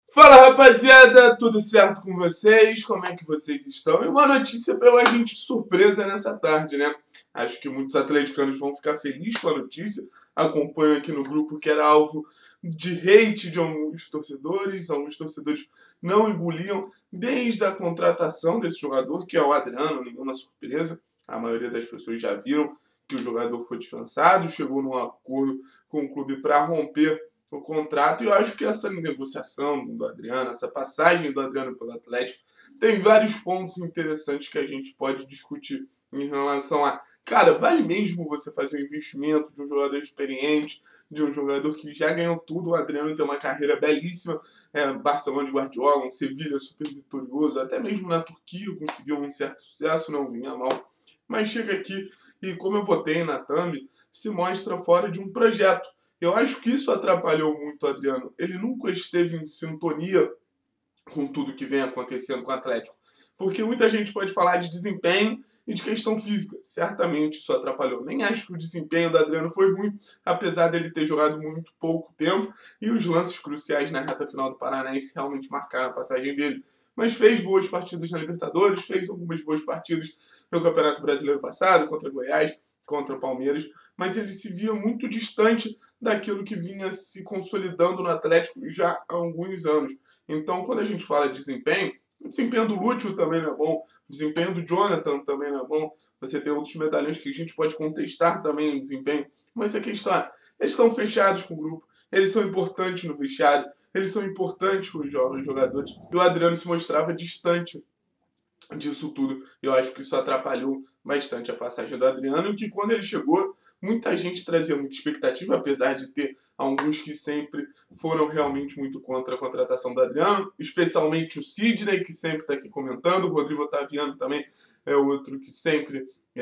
Fala, rapaziada, tudo certo com vocês? Como é que vocês estão? E uma notícia pelo agente de surpresa nessa tarde, né? Acho que muitos atleticanos vão ficar felizes com a notícia. Acompanho aqui no grupo que era alvo de hate de alguns torcedores não engoliam desde a contratação desse jogador, que é o Adriano, nenhuma surpresa. A maioria das pessoas já viram que o jogador foi dispensado, chegou num acordo com o clube para romper o contrato, e eu acho que essa negociação do Adriano, essa passagem do Adriano pelo Atlético, tem vários pontos interessantes que a gente pode discutir em relação a, cara, vale mesmo você fazer um investimento de um jogador experiente, de um jogador que já ganhou tudo. O Adriano tem uma carreira belíssima, Barcelona de Guardiola, um Sevilha super vitorioso, até mesmo na Turquia conseguiu um certo sucesso, não vinha mal, mas chega aqui e, como eu botei na thumb, se mostra fora de um projeto. Eu acho que isso atrapalhou muito o Adriano. Ele nunca esteve em sintonia com tudo que vem acontecendo com o Atlético. Porque muita gente pode falar de desempenho e de questão física. Certamente isso atrapalhou. Nem acho que o desempenho do Adriano foi ruim, apesar dele ter jogado muito pouco tempo. E os lances cruciais na reta final do Paranaense realmente marcaram a passagem dele. Mas fez boas partidas na Libertadores, fez algumas boas partidas no Campeonato Brasileiro passado, contra Goiás, contra o Palmeiras, mas ele se via muito distante daquilo que vinha se consolidando no Atlético já há alguns anos. Então, quando a gente fala de desempenho, o desempenho do Lúcio também não é bom, o desempenho do Jonathan também não é bom, você tem outros medalhões que a gente pode contestar também no desempenho, mas a questão é, eles estão fechados com o grupo, eles são importantes no vestiário, eles são importantes com os jovens jogadores, e o Adriano se mostrava distante disso tudo. Eu acho que isso atrapalhou bastante a passagem do Adriano, e que quando ele chegou, muita gente trazia muita expectativa, apesar de ter alguns que sempre foram realmente muito contra a contratação do Adriano, especialmente o Sidney, que sempre está aqui comentando, o Rodrigo Otaviano também é outro que sempre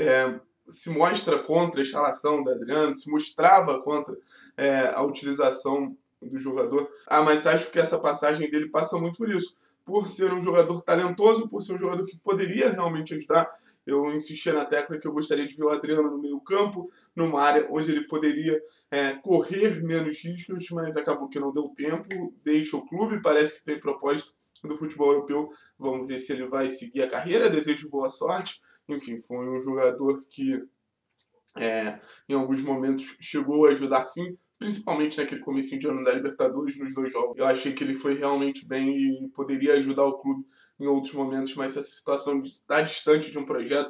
se mostra contra a escalação do Adriano, se mostrava contra a utilização do jogador. Mas acho que essa passagem dele passa muito por isso, por ser um jogador talentoso, por ser um jogador que poderia realmente ajudar. Eu insisti na tecla que eu gostaria de ver o Adriano no meio campo, numa área onde ele poderia correr menos riscos, mas acabou que não deu tempo, deixa o clube, parece que tem proposta do futebol europeu. Vamos ver se ele vai seguir a carreira, desejo boa sorte. Enfim, foi um jogador que em alguns momentos chegou a ajudar sim, principalmente naquele comecinho de ano da Libertadores, nos 2 jogos. Eu achei que ele foi realmente bem e poderia ajudar o clube em outros momentos, mas essa situação de estar distante de um projeto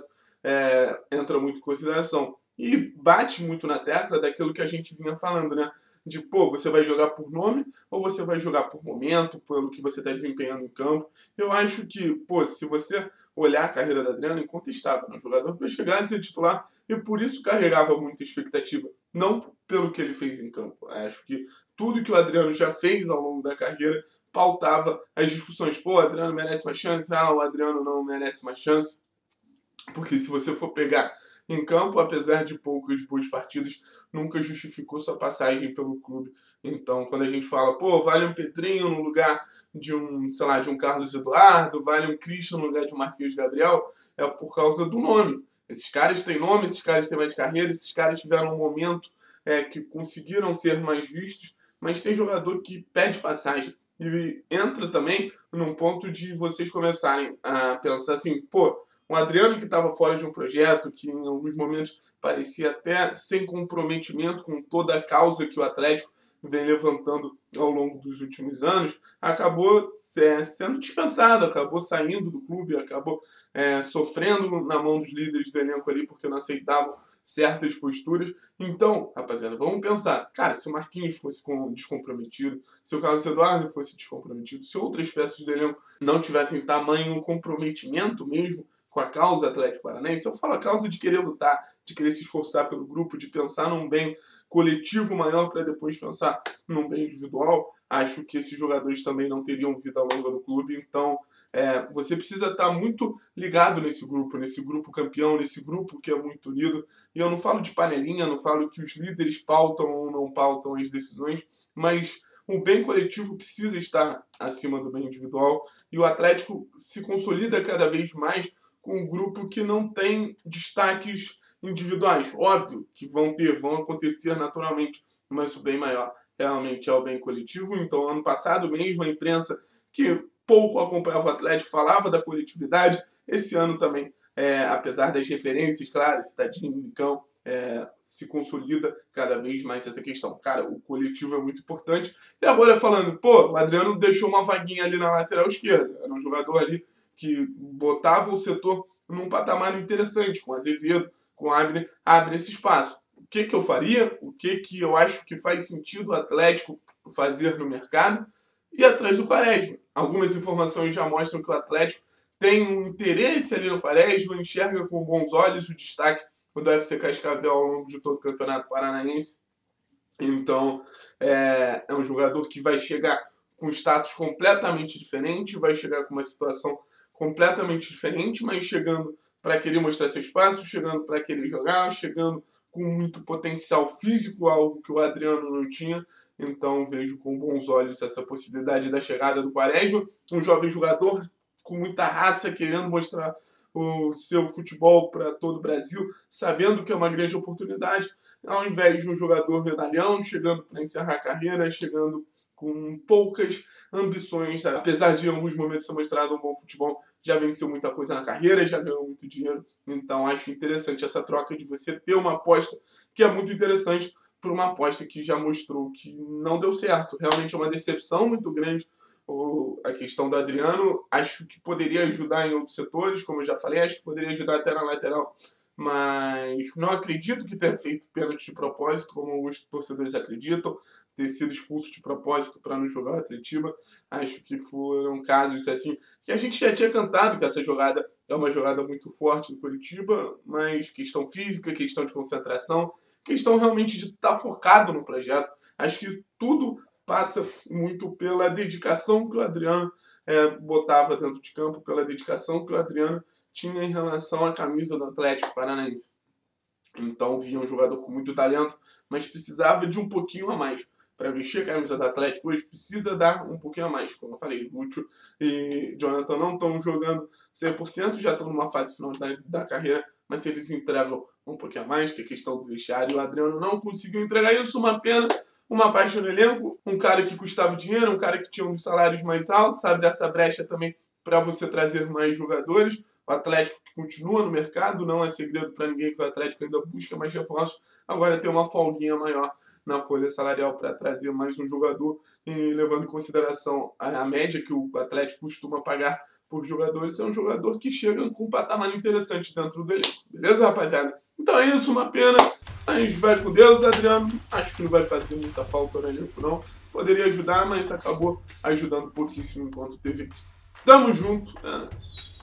entra muito em consideração. E bate muito na tecla daquilo que a gente vinha falando, né? De, pô, você vai jogar por nome ou você vai jogar por momento, pelo que você está desempenhando em campo. Eu acho que, pô, se você olhar a carreira do Adriano, incontestável, né? Um jogador para chegar a ser titular, e por isso carregava muita expectativa, não pelo que ele fez em campo. Acho que tudo que o Adriano já fez ao longo da carreira pautava as discussões. Pô, o Adriano merece uma chance, o Adriano não merece uma chance. Porque se você for pegar em campo, apesar de poucas boas partidas, nunca justificou sua passagem pelo clube. Então, quando a gente fala, pô, vale um Pedrinho no lugar de um, sei lá, de um Carlos Eduardo, vale um Christian no lugar de um Marquinhos Gabriel, é por causa do nome. Esses caras têm nome, esses caras têm mais carreira, esses caras tiveram um momento que conseguiram ser mais vistos, mas tem jogador que pede passagem. E entra também num ponto de vocês começarem a pensar assim, pô, um Adriano que estava fora de um projeto, que em alguns momentos parecia até sem comprometimento com toda a causa que o Atlético vem levantando ao longo dos últimos anos, acabou sendo dispensado, acabou saindo do clube, acabou sofrendo na mão dos líderes do elenco ali, porque não aceitavam certas posturas. Então, rapaziada, vamos pensar, cara, se o Marquinhos fosse descomprometido, se o Carlos Eduardo fosse descomprometido, se outras peças do elenco não tivessem tamanho comprometimento mesmo com a causa Atlético Paranaense, eu falo a causa de querer lutar, de querer se esforçar pelo grupo, de pensar num bem coletivo maior para depois pensar num bem individual, acho que esses jogadores também não teriam vida longa no clube. Então, você precisa estar muito ligado nesse grupo campeão, nesse grupo que é muito unido. E eu não falo de panelinha, não falo que os líderes pautam ou não pautam as decisões, mas o bem coletivo precisa estar acima do bem individual, e o Atlético se consolida cada vez mais com um grupo que não tem destaques individuais. Óbvio que vão acontecer naturalmente, mas o bem maior realmente ao bem coletivo. Então, ano passado mesmo, a imprensa que pouco acompanhava o Atlético falava da coletividade. Esse ano também, apesar das referências, claro, Cidadinho, Nicão, se consolida cada vez mais essa questão. Cara, o coletivo é muito importante. E agora falando, pô, o Adriano deixou uma vaguinha ali na lateral esquerda. Era um jogador ali que botava o setor num patamar interessante, com Azevedo, com Abner, abre esse espaço. O que eu faria? O que eu acho que faz sentido o Atlético fazer no mercado? E atrás do Quaresma. Algumas informações já mostram que o Atlético tem um interesse ali no Quaresma, enxerga com bons olhos o destaque do FC Cascavel ao longo de todo o Campeonato Paranaense. Então, é um jogador que vai chegar com status completamente diferente, vai chegar com uma situação completamente diferente, mas chegando para querer mostrar seu espaço, chegando para querer jogar, chegando com muito potencial físico, algo que o Adriano não tinha. Então vejo com bons olhos essa possibilidade da chegada do Quaresma, um jovem jogador com muita raça, querendo mostrar o seu futebol para todo o Brasil, sabendo que é uma grande oportunidade, ao invés de um jogador medalhão, chegando para encerrar a carreira, chegando com poucas ambições, apesar de em alguns momentos ter mostrado um bom futebol, já venceu muita coisa na carreira, já ganhou muito dinheiro, então acho interessante essa troca de você ter uma aposta que é muito interessante por uma aposta que já mostrou que não deu certo, realmente é uma decepção muito grande a questão do Adriano, acho que poderia ajudar em outros setores, como eu já falei, acho que poderia ajudar até na lateral, mas não acredito que tenha feito pênalti de propósito, como alguns torcedores acreditam, ter sido expulso de propósito para não jogar o Atletiba. Acho que foram casos assim que a gente já tinha cantado que essa jogada é uma jogada muito forte do Coritiba, mas questão física, questão de concentração, questão realmente de estar focado no projeto. Acho que tudo passa muito pela dedicação que o Adriano botava dentro de campo, pela dedicação que o Adriano tinha em relação à camisa do Atlético Paranaense. Então via um jogador com muito talento, mas precisava de um pouquinho a mais. Para vestir a camisa do Atlético hoje, precisa dar um pouquinho a mais. Como eu falei, Lúcio e Jonathan não estão jogando 100%, já estão numa fase final da carreira, mas se eles entregam um pouquinho a mais, que é questão do vestiário, o Adriano não conseguiu entregar isso, uma pena. Uma baixa no elenco, um cara que custava dinheiro, um cara que tinha uns salários mais altos, abre essa brecha também para você trazer mais jogadores. O Atlético que continua no mercado, não é segredo para ninguém que o Atlético ainda busca mais reforços. Agora tem uma folguinha maior na folha salarial para trazer mais um jogador, e levando em consideração a média que o Atlético costuma pagar por jogadores, é um jogador que chega com um patamar interessante dentro do elenco. Beleza, rapaziada? Então é isso, uma pena. A gente vai com Deus, Adriano. Acho que não vai fazer muita falta no elenco, não. Poderia ajudar, mas acabou ajudando pouquíssimo enquanto teve. Tamo junto.